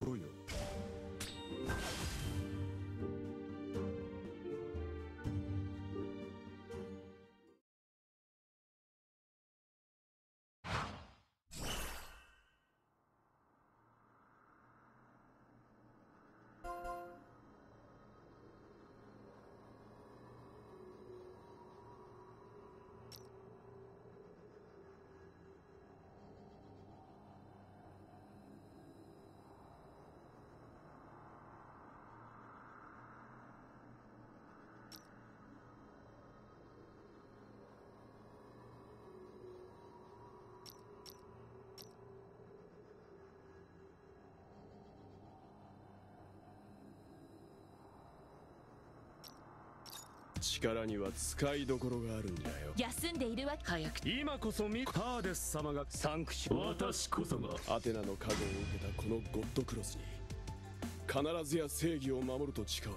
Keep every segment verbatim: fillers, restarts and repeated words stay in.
ろよ。力には使いどころがあるんだよ。 休んでいるわ。早く今こそミハーデス様がサンクション。私こそがアテナの加護を受けたこのゴッドクロスに必ずや正義を守ると誓おう。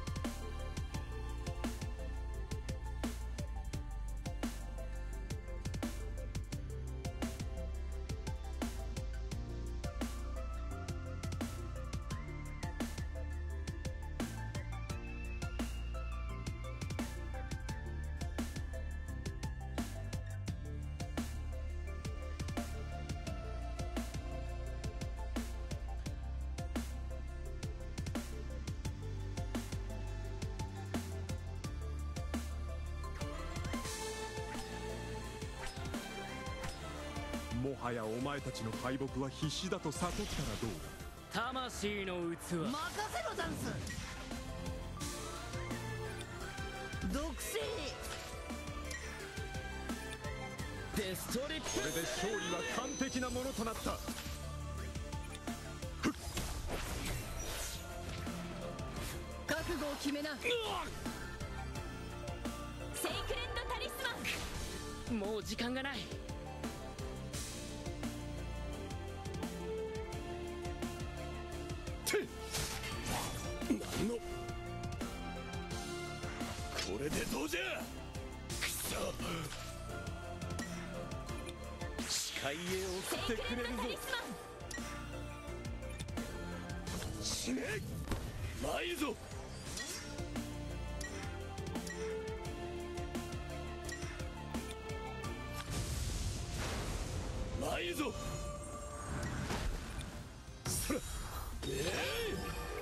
もはやお前たちの敗北は必至だと悟ったらどうだ。 魂の器、任せろザンス。毒性デストリップ。 これで勝利は完璧なものとなった。 覚悟を決めな。 セイクレッドタリスマン。 もう時間がない。 何のこれでどうじゃ。くそ誓い絵を送ってくれるぞ。死ねまいぞ。まいぞ。そらええい、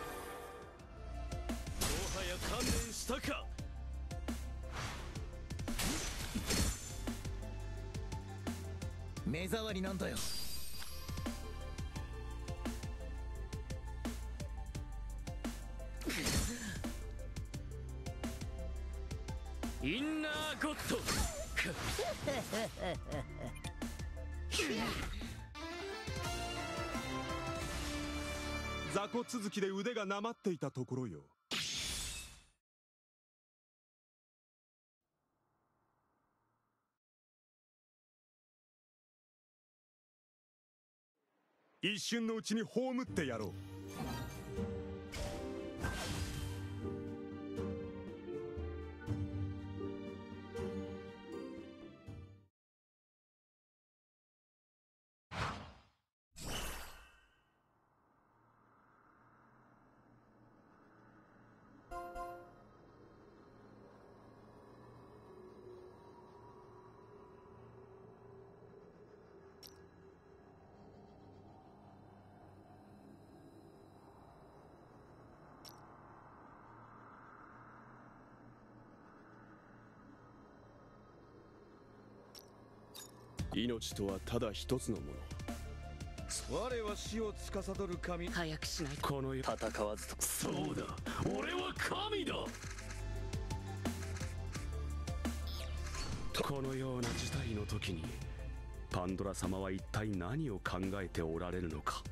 観念したか。 目障りなんだよ。 インナーゴッド雑魚続きで腕がなまっていたところよ。一瞬のうちに葬ってやろう。命とはただ一つのもの。我は死を司る神。 早くしない。 この世戦わずと。 そうだ、俺は神だ。このような事態の時にパンドラ様は一体何を考えておられるのか。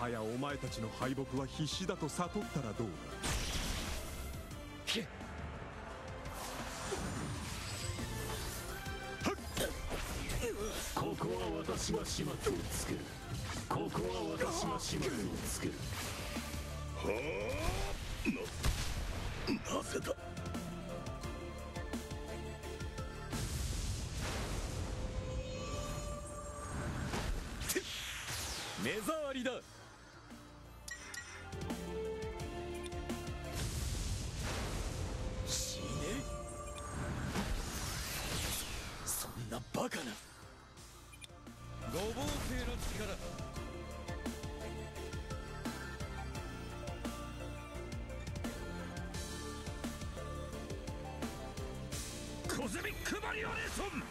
はやお前たちの敗北は必死だと悟ったらどうだ。 ここは私が始末をつける。ここは私が始末をつける。はあ、な、なぜだ。目障りだ。死ね。そんなバカな。 五芒星の力。 コズミックバリオレーション。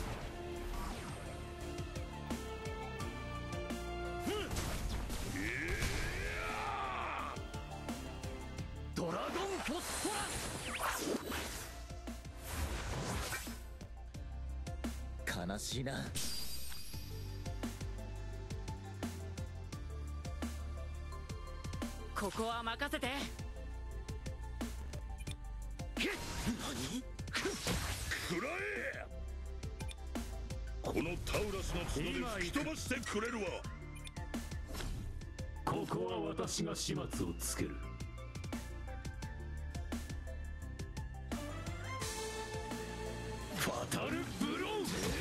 ドラゴンフォスフォラス。 悲しいな。 ここは任せて。 何？くらえ！このタウラスの角で吹き飛ばしてくれるわ。ここは私が始末をつける。ファタルブロー。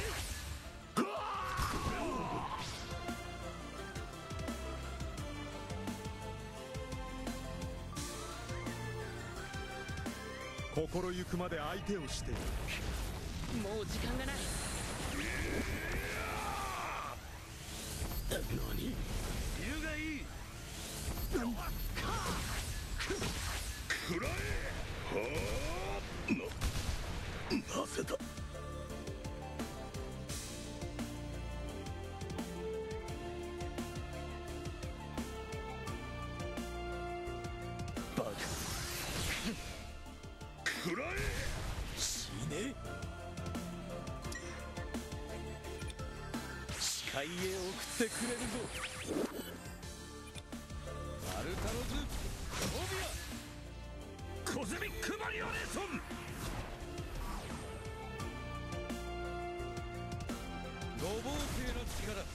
心ゆくまで相手をしている。 もう時間がない。 何？理由がいい。くらえ！はあ！な、なぜだ。バカ。くらえ！死ね。視界へ送ってくれるぞ。アルタロズ・オビアコズミックバリオレーション。 五芒星の力。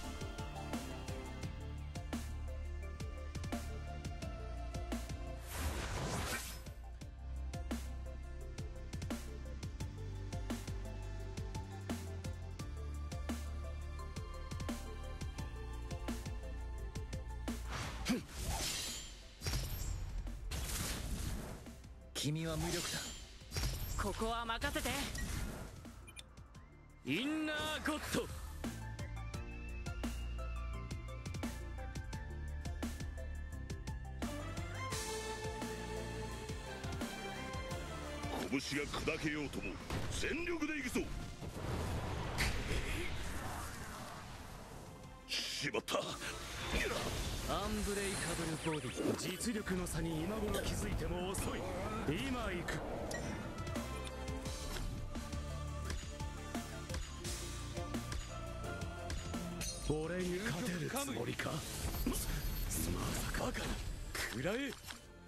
君は無力だ。 ここは任せて。 インナーゴッド。拳が砕けようとも全力で行くぞ。しまった。 アンブレイカブルボディ。 実力の差に今頃気づいても遅い。今行く。俺に勝てるつもりか。まさかバカな。くらえ。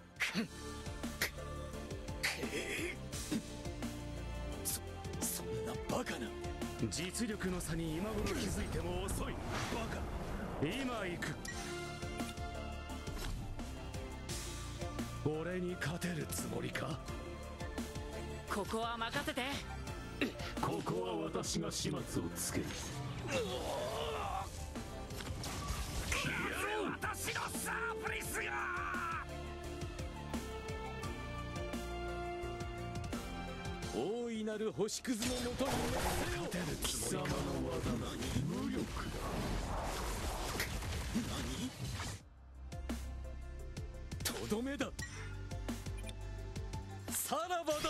そそんなバカな。実力の差に今頃気づいても遅い。バカ。今行く。俺に勝てるつもりか。 ここは任せて。 ここは私が始末をつける。消えろ私のサープリスが。大いなる星屑のもとに勝てる貴様の技なに無力だ。何？とどめだ。さらばだ。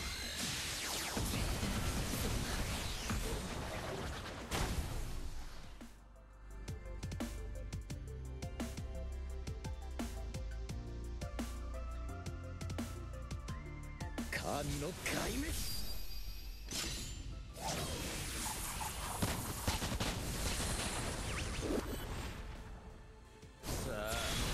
神の壊滅。さあ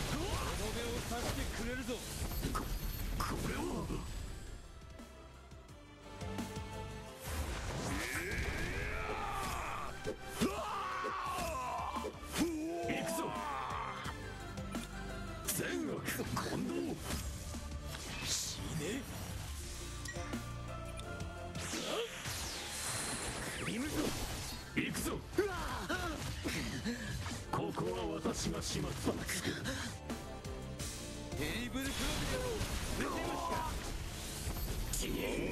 始末をつける。テーブルクロスよ、出てますか。